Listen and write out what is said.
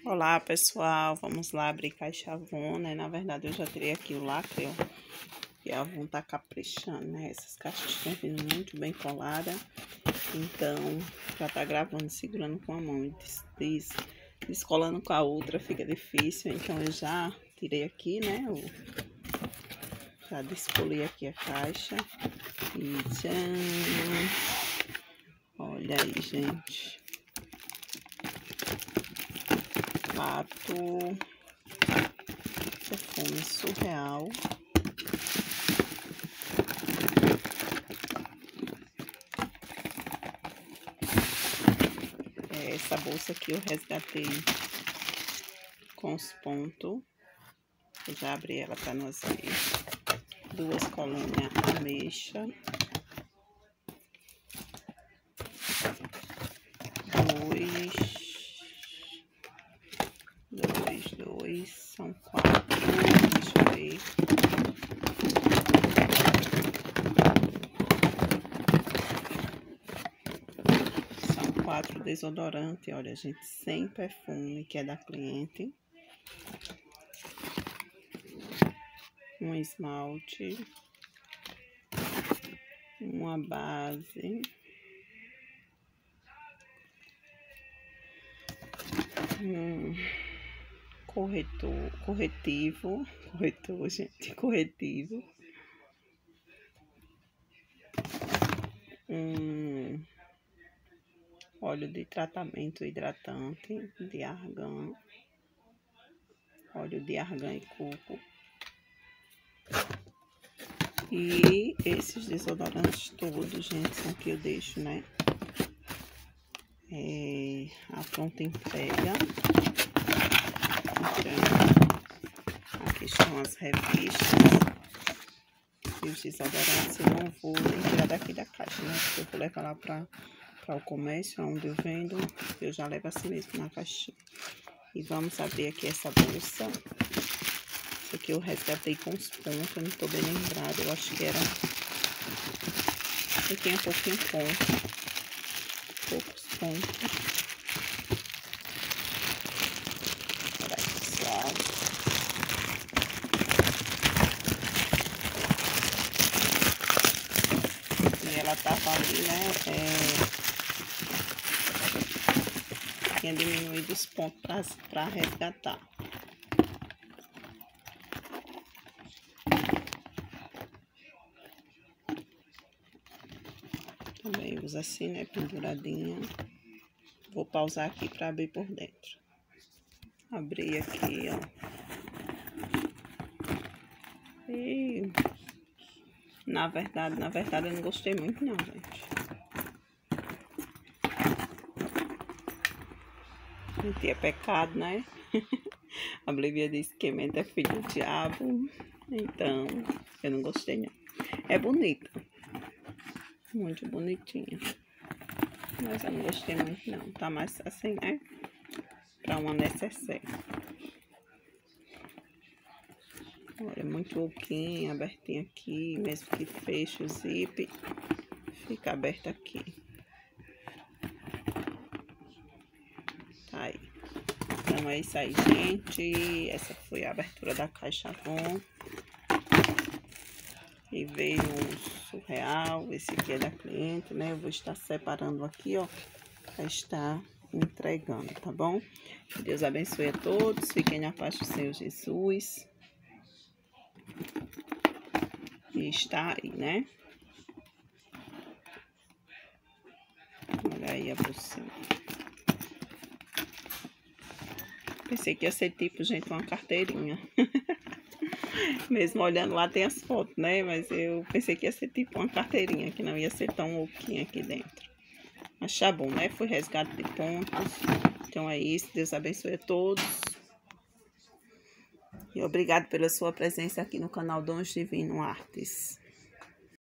Olá pessoal, vamos lá abrir caixa Avon, né? Na verdade eu já tirei aqui o lacre, ó. E a Avon tá caprichando, né? Essas caixas estão vindo muito bem coladas. Então, já tá gravando, segurando com a mão e descolando com a outra fica difícil. Então eu já tirei aqui, né? Já descolei aqui a caixa. E tchan! Olha aí, gente. Perfume surreal. Essa bolsa aqui eu resgatei com os pontos. Eu já abri ela para nós ver. 2 colônias ameixa. 2, são 4. Deixa eu ver. São 4 desodorantes, olha, gente, sem perfume, que é da cliente. Um esmalte. Uma base. Corretivo, gente, corretivo. Óleo de tratamento hidratante de argan. Óleo de argan e coco. E esses desodorantes todos, gente, são que eu deixo, né? A pronta entrega. Então, aqui estão as revistas. E os desodorantes eu não vou nem tirar daqui da caixa, né? Porque eu vou levar lá para o comércio, onde eu vendo. Eu já levo assim mesmo na caixinha. E vamos abrir aqui essa bolsa. Essa aqui eu resgatei com os pontos, eu não tô bem lembrada. Eu acho que era... Aqui tem um pouquinho ponto. Poucos pontos. Olha aí, pessoal. E ela tava ali, né? Tinha diminuído os pontos para resgatar. Também usa assim, né? Penduradinha. Vou pausar aqui para abrir por dentro. Abri aqui, ó. E na verdade eu não gostei muito não, gente. Mentir é pecado, né? A Bolívia disse que mente é filho do diabo. Então, eu não gostei não. É bonita. Muito bonitinha. Mas eu não gostei muito não. Tá mais assim, né? Pra uma necessaire. Olha, muito pouquinho, abertinho aqui. Mesmo que feche o zip, fica aberto aqui. Tá aí. Então é isso aí, gente. Essa foi a abertura da caixa Avon. E veio um surreal. Esse aqui é da cliente, né? Eu vou estar separando aqui, ó. Pra estar entregando, tá bom? Que Deus abençoe a todos. Fiquem na paz do Senhor Jesus. E está aí, né? Olha aí a bolsinha. Pensei que ia ser tipo, gente, uma carteirinha. Mesmo olhando lá tem as fotos, né? Mas eu pensei que ia ser tipo uma carteirinha, que não ia ser tão oquinha aqui dentro. Mas tá bom, né? Foi resgate de pontos. Então é isso. Deus abençoe a todos. E obrigado pela sua presença aqui no canal Dons Divino Artes.